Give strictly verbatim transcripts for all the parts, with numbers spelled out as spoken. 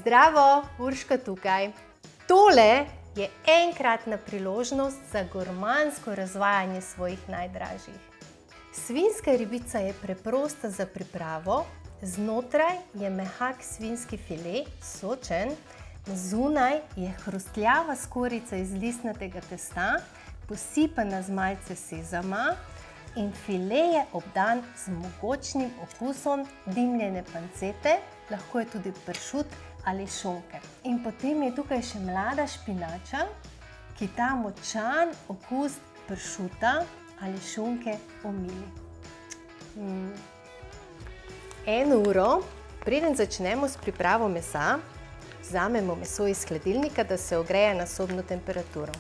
Zdravo, Urška tukaj. Tole je enkratna priložnost za gurmansko razvajanje svojih najdražjih. Svinjska ribica je preprosta za pripravo, znotraj je mehak svinjski file, sočen, zunaj je hrustljava skorjica iz listnatega testa, posipana z malce sezama in file je obdan z mogočnim okusom dimljene pancete, lahko je tudi pršut ali šunke. In potem je tukaj še mlada špinača, ki ta močan okus pršuta ali šunke omili. Mm. Eno uro, preden začnemo s pripravo mesa, vzamemo meso iz hladilnika, da se ogreje na sobno temperaturo.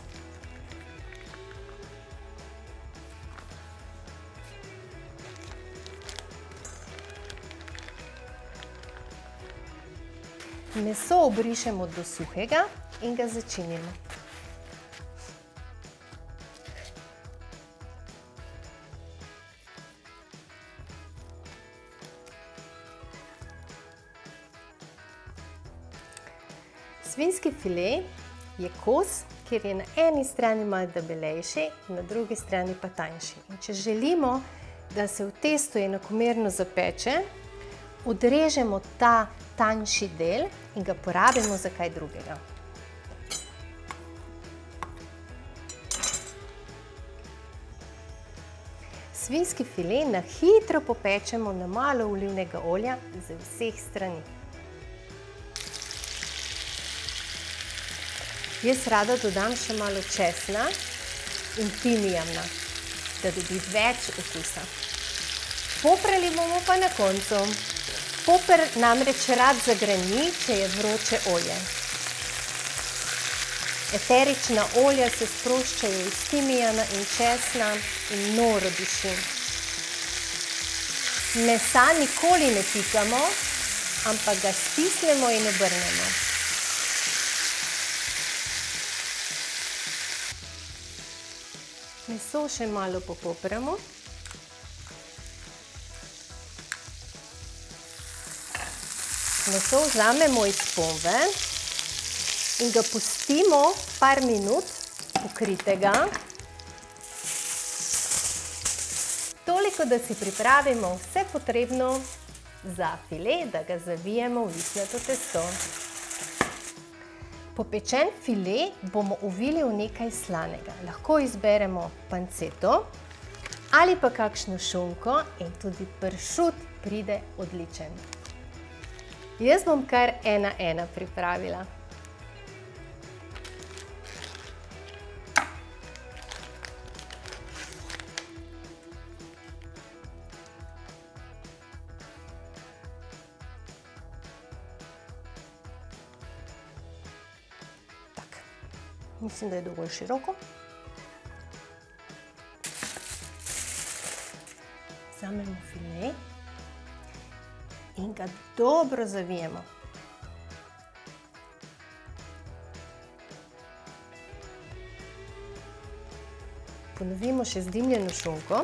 Meso obrišemo do suhega in ga začinimo. Svinjski file je kos, kjer je na eni strani malo debelejši, na drugi strani pa tanjši. In če želimo, da se v testu enakomerno zapeče, odrežemo ta tanjši del in ga porabimo za kaj drugega. Svinjski file na hitro popečemo na malo olivnega olja z vseh strani. Jaz rada dodam še malo česna in timijana, da dobi več okusa. Poprali bomo pa na koncu. Poper namreč rad zagrani, če je vroče olje. Eterična olja se sproščajo iz timijana in česna in noro diši. Mesa nikoli ne pikamo, ampak ga stisnemo in obrnemo. Meso še malo popopramo. Meso vzamemo iz ponve in ga pustimo par minut pokritega. Toliko, da si pripravimo vse potrebno za file, da ga zavijemo v listnato testo. Popečen file bomo ovili v nekaj slanega. Lahko izberemo panceto ali pa kakšno šunko in tudi pršut pride odličen. Jaz bom kar ena ena pripravila. Tak, mislim, da je dovolj široko. Vzamemo file in ga dobro zavijemo. Ponovimo še z dimljeno šunko.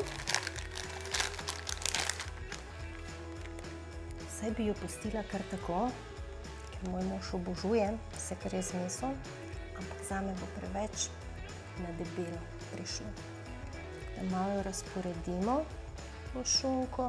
Saj bi jo pustila kar tako, ker moj mož obožuje vse, kar je z meso, ampak zame bo preveč na debelo prišlo. Da malo razporedimo to šunko.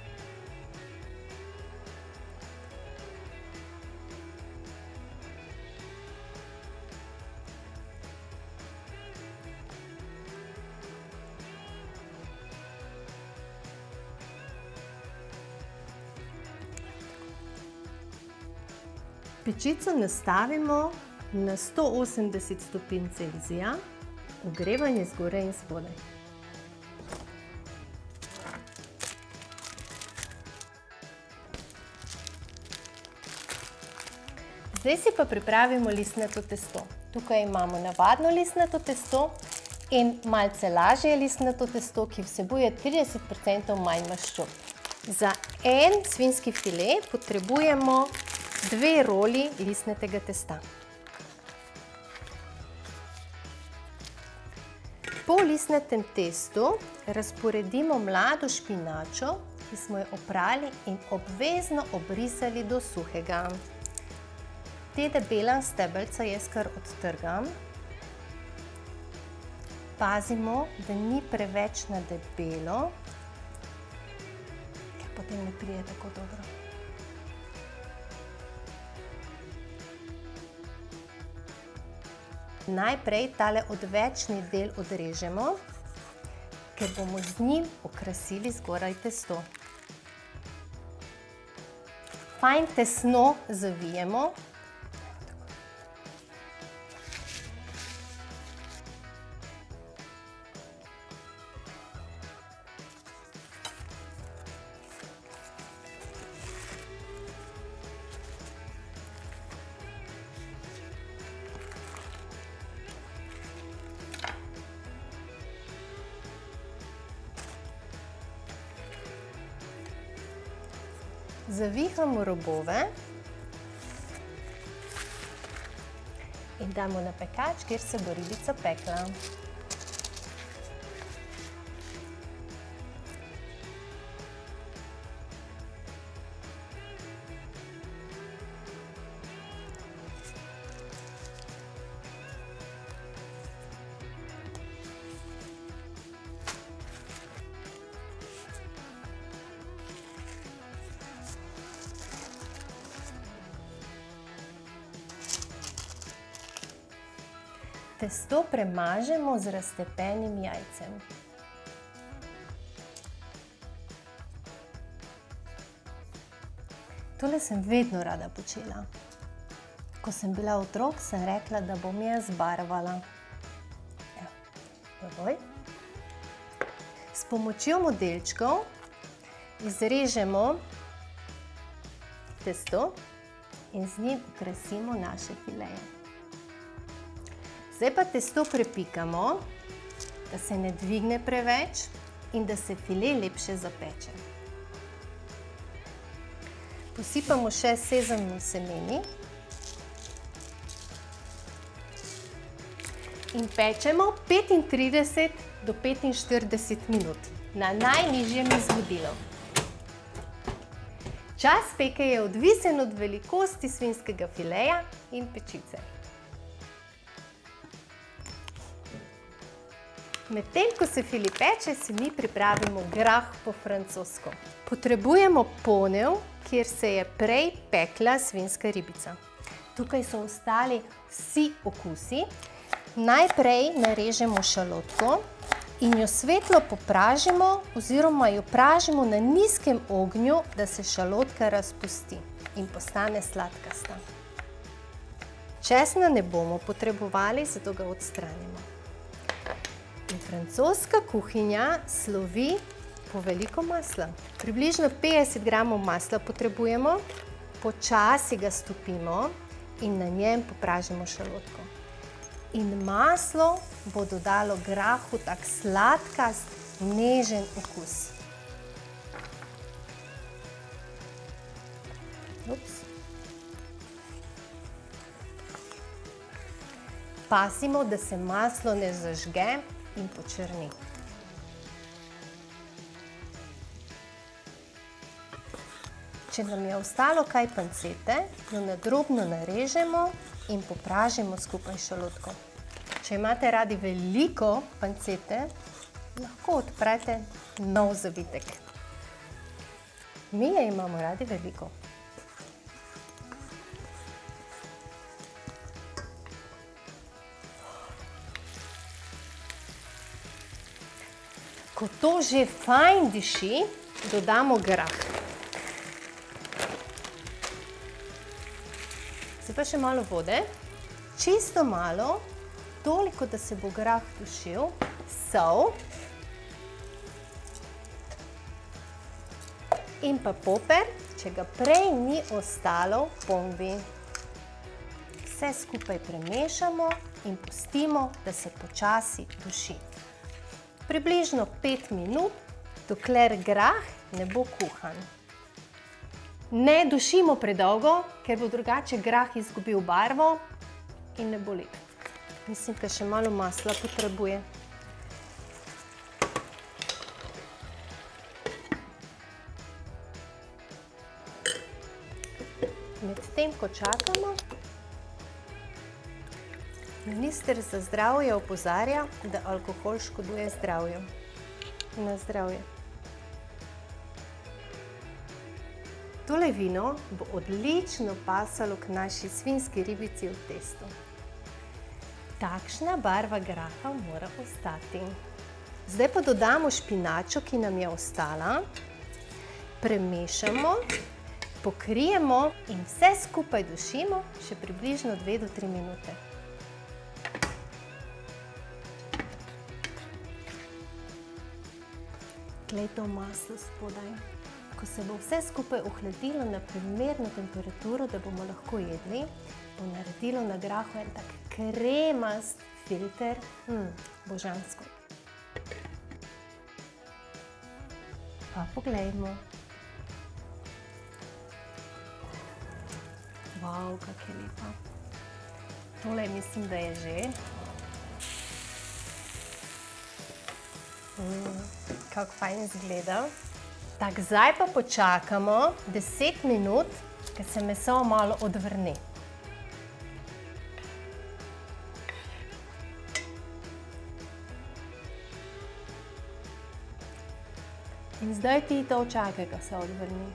Pečico nastavimo na sto osemdeset stopinj Celzija, ogrevanje zgoraj in spodaj. Zdaj si pa pripravimo listnato testo. Tukaj imamo navadno listnato testo in malce lažje listnato testo, ki vsebuje trideset procentov manj maščob. Za en svinjski file potrebujemo dve roli listnatega testa. Po listnatem testu razporedimo mlado špinačo, ki smo jo oprali in obvezno obrisali do suhega. Te debela stebelca jaz kar odtrgam. Pazimo, da ni preveč na debelo, ker potem ne pride tako dobro. Najprej tale odvečni del odrežemo, ker bomo z njim okrasili zgoraj testo. Fajn tesno zavijemo. Zavihamo robove in damo na pekač, kjer se bo ribica pekla. Testo premažemo z raztepenim jajcem. Tole sem vedno rada počela. Ko sem bila otrok, sem rekla, da bom jaz barvala. S pomočjo modelčkov izrežemo testo in z njim okrasimo naše fileje. Zdaj pa testo prepikamo, da se ne dvigne preveč in da se file lepše zapeče. Posipamo še sezamov semeni in pečemo petintrideset do petinštirideset minut na najnižjem izvodilu. Čas peke je odvisen od velikosti svinjskega fileja in pečice. Medtem, ko se file peče, si mi pripravimo grah po francosko. Potrebujemo ponev, kjer se je prej pekla svinjska ribica. Tukaj so ostali vsi okusi. Najprej narežemo šalotko in jo svetlo popražimo oziroma jo pražimo na nizkem ognju, da se šalotka razpusti in postane sladkasta. Česna ne bomo potrebovali, zato ga odstranimo. In francoska kuhinja slovi po veliko masla. Približno petdeset gramov masla potrebujemo, počasi ga stopimo in na njem popražimo šalotko. In maslo bo dodalo grahu tak sladkast, nežen okus. Ups. Pazimo, da se maslo ne zažge in počrni. Če nam je ostalo kaj pancete, jo na drobno narežemo in popražimo skupaj s šalotko. Če imate radi veliko pancete, lahko odprete nov zavitek. Mi je imamo radi veliko. Ko to že fajn diši, dodamo grah. Zdaj pa še malo vode, čisto malo, toliko, da se bo grah dušil, sol in pa poper, če ga prej ni ostalo v ponvi. Vse skupaj premešamo in pustimo, da se počasi duši. Približno pet minut, dokler grah ne bo kuhan. Ne dušimo predolgo, ker bo drugače grah izgubil barvo in ne bo lep. Mislim, da še malo masla potrebuje. Medtem, ko čakamo, Minister za zdravje opozarja, da alkohol škoduje zdravju. Na zdravje. Tole vino bo odlično pasalo k naši svinjski ribici v testu. Takšna barva graha mora ostati. Zdaj pa dodamo špinačo, ki nam je ostala. Premešamo, pokrijemo in vse skupaj dušimo še približno dve do tri minute. Glej to maslo spodaj. Ko se bo vse skupaj ohladilo na primerno temperaturo, da bomo lahko jedli, bo naredilo na grahu en tak kremast filter. Mm, božansko. Pa poglejmo. Wow, kak je lepa. Tole mislim, da je že. Mm, kako fajn izgleda. Tak, zdaj pa počakamo deset minut, ker se meso malo odvrni. In zdaj ti to čakaj, ko se odvrni.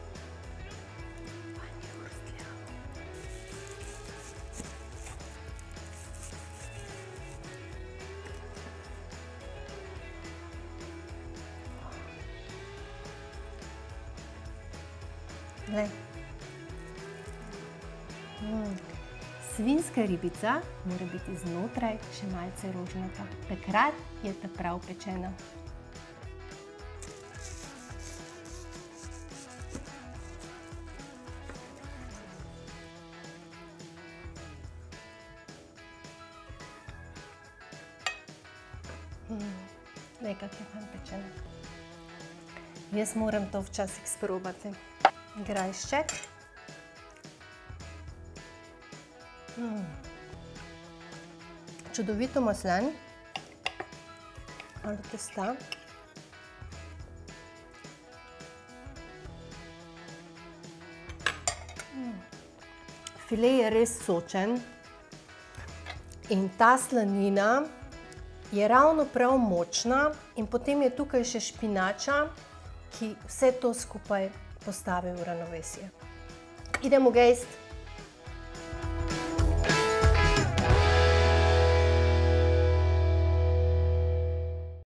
Mm. Svinjska ribica mora biti znotraj še malce rožnata. Takrat je ta prav pečena. Mm. Glej, kak je fajn pečena. Jaz moram to včasih sprobati. Grajšček. Mm. Čudovito maslen. Ali testa. Mm. File je res sočen in ta slanina je ravno prav močna in potem je tukaj še špinača, ki vse to skupaj postavi v ravnovesje. Idemo gejst.